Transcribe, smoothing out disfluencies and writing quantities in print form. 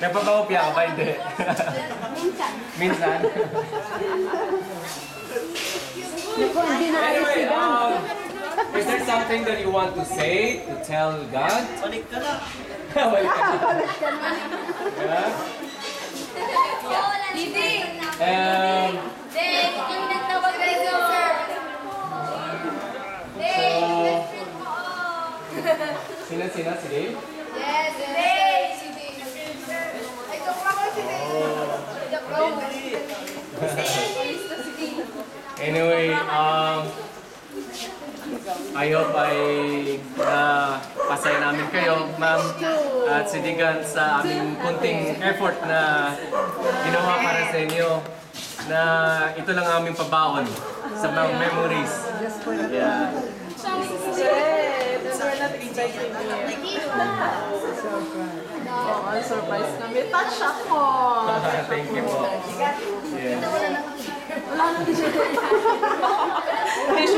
Nagpapakopya ka ba? Hindi. Minsan. Anyway, is there something that you want to say, to tell God? Balik ka na. Balik ka na. Yeah? Sino? Si Dave? Yes, Dave! Si Dave. Ay, joke lang ako si Dave. Joke lang ako. Anyway, I hope ay pasaya namin kayo, ma'am, at sidigan sa aming kunting effort na ginawa para sa inyo, na ito lang aming pabaon sa mga memories. Yeah. We're not expecting it. I'm surprised na may touch ako. Thank you po.